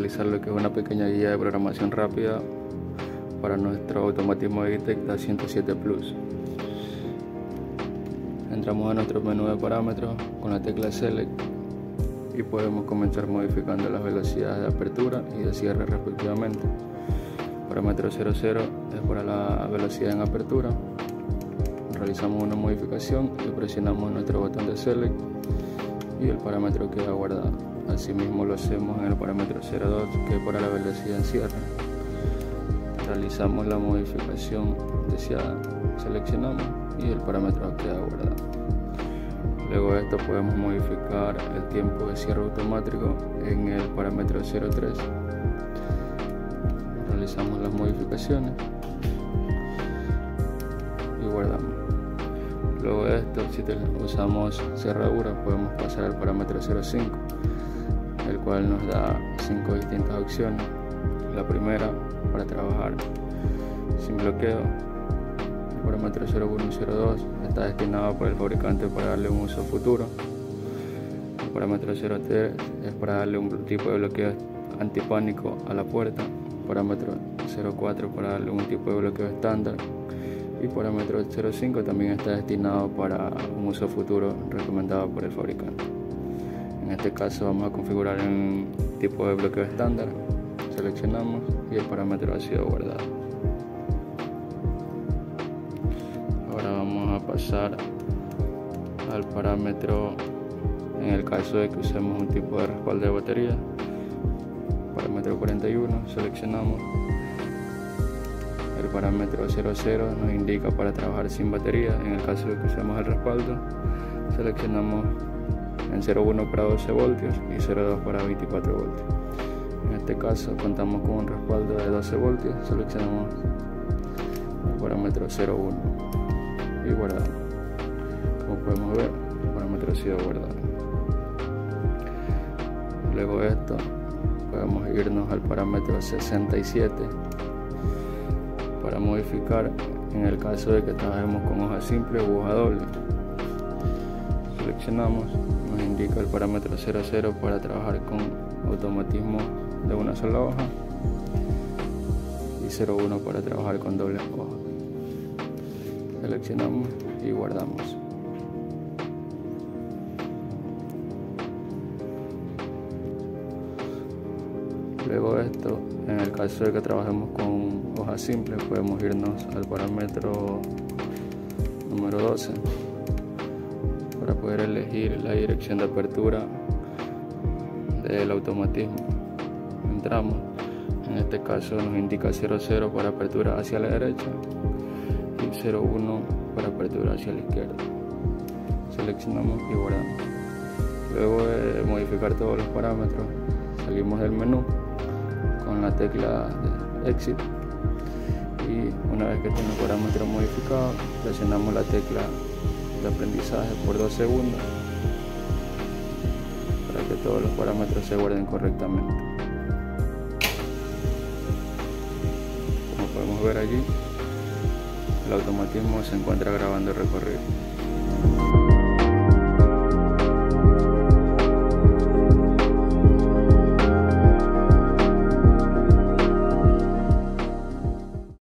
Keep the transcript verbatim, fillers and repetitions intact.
realizar lo que es una pequeña guía de programación rápida para nuestro automatismo de Vitec DA ciento siete Plus. Entramos a nuestro menú de parámetros con la tecla Select y podemos comenzar modificando las velocidades de apertura y de cierre respectivamente. Parámetro cero cero es para la velocidad en apertura. Realizamos una modificación y presionamos nuestro botón de Select y el parámetro queda guardado. Asimismo lo hacemos en el parámetro cero dos, que es para la velocidad en cierre. Realizamos la modificación deseada, seleccionamos y el parámetro queda guardado. Luego de esto podemos modificar el tiempo de cierre automático en el parámetro cero tres. Realizamos las modificaciones y guardamos. Luego de esto, si usamos cerradura, podemos pasar al parámetro cero cinco, el cual nos da cinco distintas opciones. La primera, para trabajar sin bloqueo. El parámetro cero uno y cero dos está destinado por el fabricante para darle un uso futuro. El parámetro cero tres es para darle un tipo de bloqueo antipánico a la puerta. El parámetro cero cuatro para darle un tipo de bloqueo estándar. Y parámetro cero cinco también está destinado para un uso futuro recomendado por el fabricante. En este caso vamos a configurar un tipo de bloqueo estándar. Seleccionamos y el parámetro ha sido guardado. Ahora vamos a pasar al parámetro en el caso de que usemos un tipo de respaldo de batería. Parámetro cuarenta y uno, seleccionamos. El parámetro cero cero nos indica para trabajar sin batería. En el caso de que usemos el respaldo, seleccionamos en cero uno para doce voltios y cero dos para veinticuatro voltios. En este caso contamos con un respaldo de doce voltios, seleccionamos el parámetro cero uno y guardamos. Como podemos ver, el parámetro ha sido guardado. Luego de esto podemos irnos al parámetro sesenta y siete para modificar en el caso de que trabajemos con hoja simple u hoja doble. Seleccionamos, nos indica el parámetro cero cero para trabajar con automatismo de una sola hoja y cero uno para trabajar con doble hoja. Seleccionamos y guardamos. Luego de esto, en el caso de que trabajemos con hoja simple, podemos irnos al parámetro número doce para poder elegir la dirección de apertura del automatismo. Entramos, en este caso nos indica cero cero para apertura hacia la derecha y cero uno para apertura hacia la izquierda. Seleccionamos y guardamos. Luego de modificar todos los parámetros, salimos del menú con la tecla de Exit y una vez que tiene el parámetro modificado, presionamos la tecla de aprendizaje por dos segundos para que todos los parámetros se guarden correctamente. Como podemos ver allí, el automatismo se encuentra grabando el recorrido.